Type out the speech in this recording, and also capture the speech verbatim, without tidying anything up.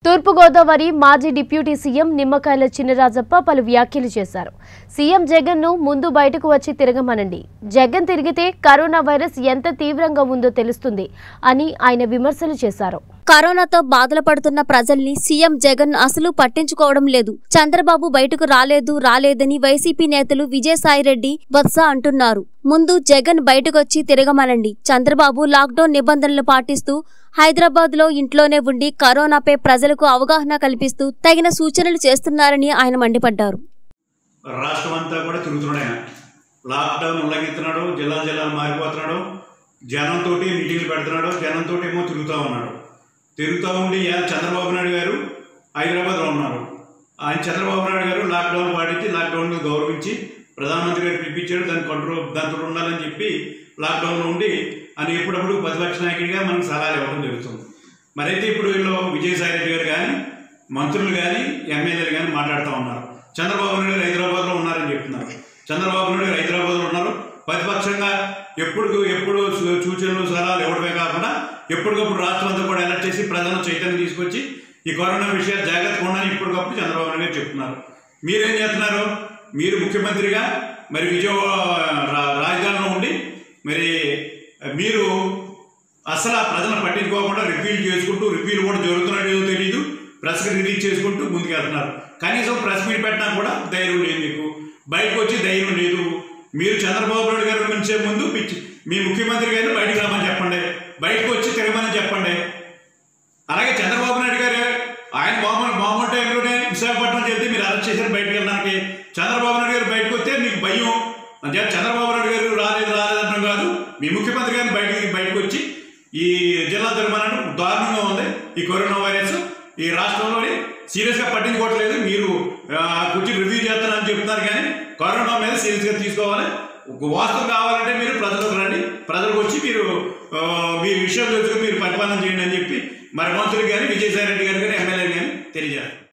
తూర్పు గోదావరి మాజీ deputy CM Nimmakayala Chinarajappa పలు వ్యాఖ్యలు చేశారు. సీఎం జగన్ ను ముందు బయటకు వచ్చి తిరగమనండి, జగన్ తిరిగితే కరోనా వైరస్ ఎంత తీవ్రంగా ఉందో తెలుస్తుంది అని ఆయన విమర్శలు చేశారు. కరోనాతో బాధలు పడుతున్న ప్రజల్ని సీఎం జగన్ అసలు పట్టించుకోవడం లేదు. చంద్రబాబు బయటకు రాలేదు రాలేదని వైసీపీ నేతలు విజయసాయిరెడ్డి బొత్స అంటున్నారు. ముందు జగన్ బయటకొచ్చి తిరగమనండి. చంద్రబాబు లాక్డౌన్ నిబంధనలు పాటిస్తూ హైదరాబాద్ లో ఇంట్లోనే ఉండి కరోనాపై ప్రజలకు అవగాహన కల్పిస్తూ తగిన సూచనలు చేస్తున్నారని ఆయన మండిపడ్డారు. రాష్ట్రమంతా కూడా తిరుగుతున్నాడు. లాక్డౌన్ ఉల్లంఘిస్తున్నాడు, జిల్లా జిల్లాలు మారిపోతున్నాడు, జనంతో మీటింగ్లు పెడుతున్నాడు, జనంతో ఏమో తిరుగుతూ ఉన్నాడు. తిరుగుతూ ఉండి చంద్రబాబు నాయుడు గారు హైదరాబాద్లో ఉన్నారు. ఆయన చంద్రబాబు నాయుడు గారు లాక్డౌన్ పాటించి లాక్డౌన్ గౌరవించి ప్రధానమంత్రి గారు పిలిపించాడు, దాన్ని కంట్రోల్ దాంతో ఉండాలని చెప్పి లాక్డౌన్లో ఉండి అని ఎప్పుడప్పుడు ప్రతిపక్ష నాయకుడిగా మనకు సలహాలు ఇవ్వడం జరుగుతుంది. మరైతే ఇప్పుడు వీళ్ళు విజయసాయిరెడ్డి గారు కానీ మంత్రులు కానీ ఎమ్మెల్యేలు కానీ మాట్లాడుతూ ఉన్నారు. చంద్రబాబు నాయుడు గారు హైదరాబాద్లో ఉన్నారని చెప్తున్నారు. చంద్రబాబు నాయుడు గారు హైదరాబాద్లో ఉన్నారు. ప్రతిపక్షంగా ఎప్పుడు ఎప్పుడు సూచనలు సలహాలు ఇవ్వడమే కాకుండా ఎప్పటికప్పుడు రాష్ట్రం అంతా కూడా అలర్ట్ చేసి ప్రజలను చైతన్యం తీసుకొచ్చి ఈ కరోనా విషయాలు జాగ్రత్తగా ఉండని ఇప్పటికప్పుడు చంద్రబాబు నాయుడు గారు చెప్తున్నారు. మీరేం చేస్తున్నారు? మీరు ముఖ్యమంత్రిగా మరి విజయవాడ రాజధానిలో ఉండి మరి మీరు అసలు ప్రజలను పట్టించుకోకుండా రివ్యూలు చేసుకుంటూ రివ్యూలు కూడా జరుగుతున్నాయో తెలియదు, ప్రెస్కి రిలీజ్ చేసుకుంటూ ముందుకు వెళ్తున్నారు. కనీసం ప్రెస్ మీట్ పెట్టినా కూడా ధైర్యం లేదు, మీకు బయటకు వచ్చి ధైర్యం లేదు. మీరు చంద్రబాబు నాయుడు గారు నుంచే ముందు మీ ముఖ్యమంత్రి గారిని బయటకు రామని చెప్పండి, బయటకు వచ్చి తిరగమని చెప్పండి. అలాగే చంద్రబాబు నాయుడు గారు ఆయన మామూలు మామూలు టైంలోనే విశాఖపట్నం చెప్తే మీరు అరెస్ట్ చేశారు బయటకు వెళ్ళడానికి. చంద్రబాబు నాయుడు గారు బయటకు వస్తే మీకు భయం అంటే చంద్రబాబు నాయుడు గారు రాలేదు రాలేదనడం కాదు, మీ ముఖ్యమంత్రి గారిని బయటకి బయటకు వచ్చి ఈ జిల్లా తిరగమనడం దారుణంగా ఉంది. ఈ కరోనా వైరస్ ఈ రాష్ట్రంలోని సీరియస్గా పట్టించుకోవట్లేదు. మీరు కొంచెం రివ్యూ చేస్తానని చెప్తున్నారు కానీ కరోనా మీద సీరియస్గా తీసుకోవాలి. వాస్తవం కావాలంటే మీరు ప్రజలకు రండి, ప్రజలకు వచ్చి మీరు మీ విషయం తెలుసుకుని మీరు పరిపాలన చేయండి అని చెప్పి మరి మంత్రులు కానీ విజయసాయిరెడ్డి గారు కానీ ఎమ్మెల్యే కానీ తెలియజేస్తారు.